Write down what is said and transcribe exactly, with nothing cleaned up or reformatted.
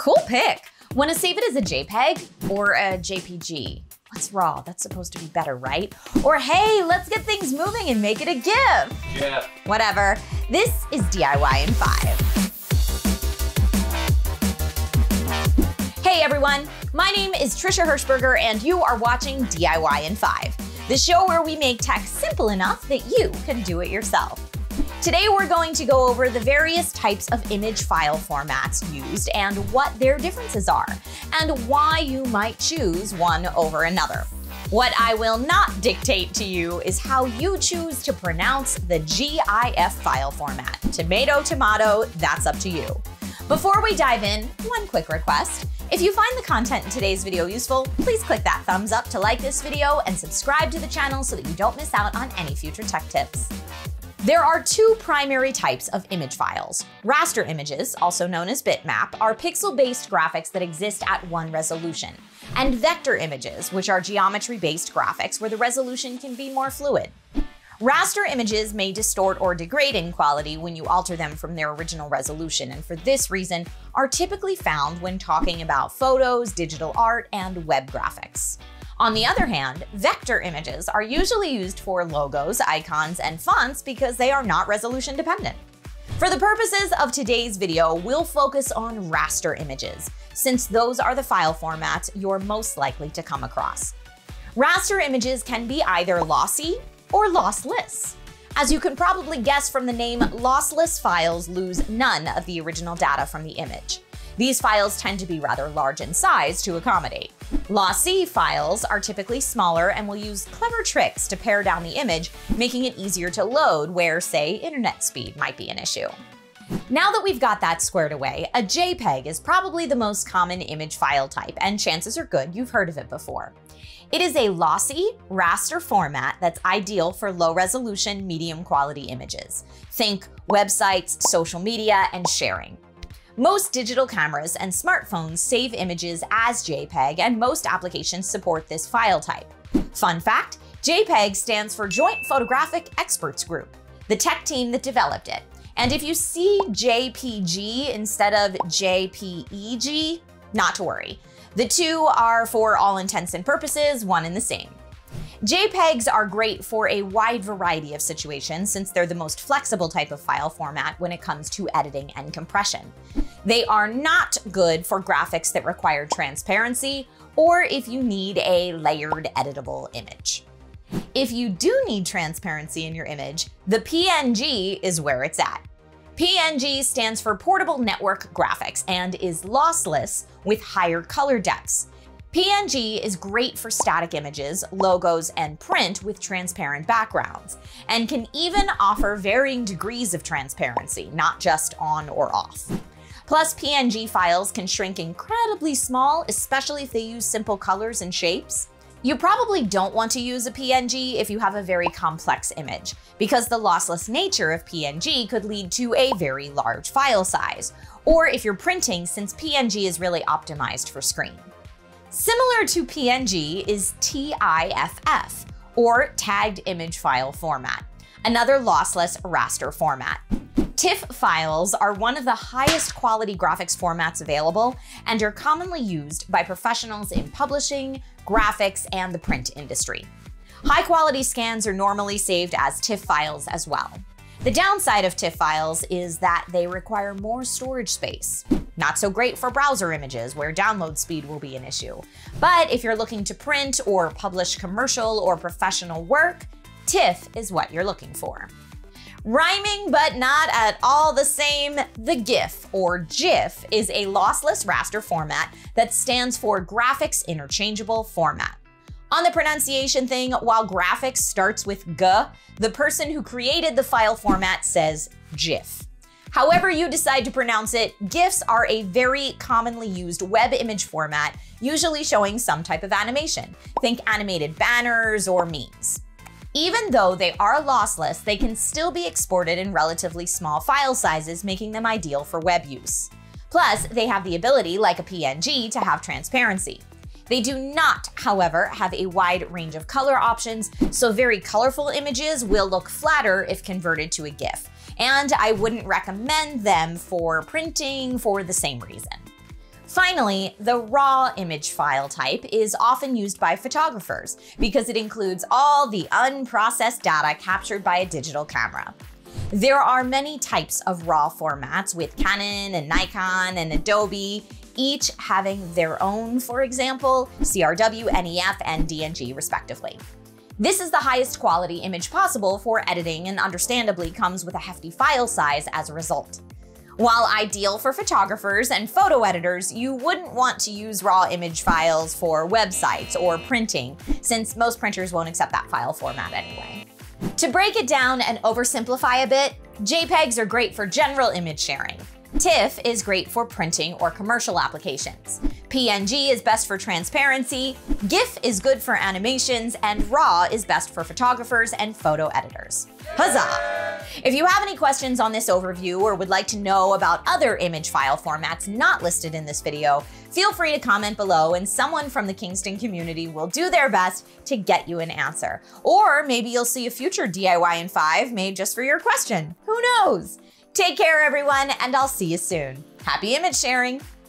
Cool pick. Want to save it as a JPEG or a J P G? What's RAW? That's supposed to be better, right? Or hey, let's get things moving and make it a GIF. Yeah. Whatever. This is D I Y in five. Hey everyone, my name is Trisha Hirschberger and you are watching D I Y in five, the show where we make tech simple enough that you can do it yourself. Today we're going to go over the various types of image file formats used and what their differences are, and why you might choose one over another. What I will not dictate to you is how you choose to pronounce the GIF file format. Tomato, tomato, that's up to you. Before we dive in, one quick request. If you find the content in today's video useful, please click that thumbs up to like this video and subscribe to the channel so that you don't miss out on any future tech tips. There are two primary types of image files. Raster images, also known as bitmap, are pixel-based graphics that exist at one resolution, and vector images, which are geometry-based graphics where the resolution can be more fluid. Raster images may distort or degrade in quality when you alter them from their original resolution, and for this reason are typically found when talking about photos, digital art, and web graphics. On the other hand, vector images are usually used for logos, icons, and fonts because they are not resolution dependent. For the purposes of today's video, we'll focus on raster images, since those are the file formats you're most likely to come across. Raster images can be either lossy or lossless. As you can probably guess from the name, lossless files lose none of the original data from the image. These files tend to be rather large in size to accommodate. Lossy files are typically smaller and will use clever tricks to pare down the image, making it easier to load where, say, internet speed might be an issue. Now that we've got that squared away, a JPEG is probably the most common image file type, and chances are good you've heard of it before. It is a lossy, raster format that's ideal for low-resolution, medium-quality images. Think websites, social media, and sharing. Most digital cameras and smartphones save images as JPEG, and most applications support this file type. Fun fact, JPEG stands for Joint Photographic Experts Group, the tech team that developed it. And if you see J P G instead of J P E G, not to worry. The two are, for all intents and purposes, one and the same. JPEGs are great for a wide variety of situations since they're the most flexible type of file format when it comes to editing and compression. They are not good for graphics that require transparency or if you need a layered editable image. If you do need transparency in your image, the P N G is where it's at. P N G stands for Portable Network Graphics and is lossless with higher color depths. P N G is great for static images, logos, and print with transparent backgrounds, and can even offer varying degrees of transparency, not just on or off. Plus, P N G files can shrink incredibly small, especially if they use simple colors and shapes. You probably don't want to use a P N G if you have a very complex image, because the lossless nature of P N G could lead to a very large file size, or if you're printing, since P N G is really optimized for screen. Similar to P N G is T I F F, or Tagged Image File Format, another lossless raster format. TIFF files are one of the highest quality graphics formats available and are commonly used by professionals in publishing, graphics, and the print industry. High-quality scans are normally saved as TIFF files as well. The downside of TIFF files is that they require more storage space. Not so great for browser images where download speed will be an issue. But if you're looking to print or publish commercial or professional work, TIFF is what you're looking for. Rhyming but not at all the same, the GIF or GIF is a lossless raster format that stands for Graphics Interchangeable Format. On the pronunciation thing, while graphics starts with G, the person who created the file format says GIF. However you decide to pronounce it, GIFs are a very commonly used web image format, usually showing some type of animation. Think animated banners or memes. Even though they are lossless, they can still be exported in relatively small file sizes, making them ideal for web use. Plus, they have the ability, like a P N G, to have transparency. They do not, however, have a wide range of color options, so very colorful images will look flatter if converted to a GIF, and I wouldn't recommend them for printing for the same reason. Finally, the RAW image file type is often used by photographers because it includes all the unprocessed data captured by a digital camera. There are many types of RAW formats with Canon and Nikon and Adobe, each having their own, for example, C R W, N E F, and D N G respectively. This is the highest quality image possible for editing and understandably comes with a hefty file size as a result. While ideal for photographers and photo editors, you wouldn't want to use RAW image files for websites or printing, since most printers won't accept that file format anyway. To break it down and oversimplify a bit, JPEGs are great for general image sharing. TIFF is great for printing or commercial applications. P N G is best for transparency, GIF is good for animations, and RAW is best for photographers and photo editors. Huzzah! If you have any questions on this overview or would like to know about other image file formats not listed in this video, feel free to comment below and someone from the Kingston community will do their best to get you an answer. Or maybe you'll see a future D I Y in five made just for your question. Who knows? Take care, everyone, and I'll see you soon. Happy image sharing!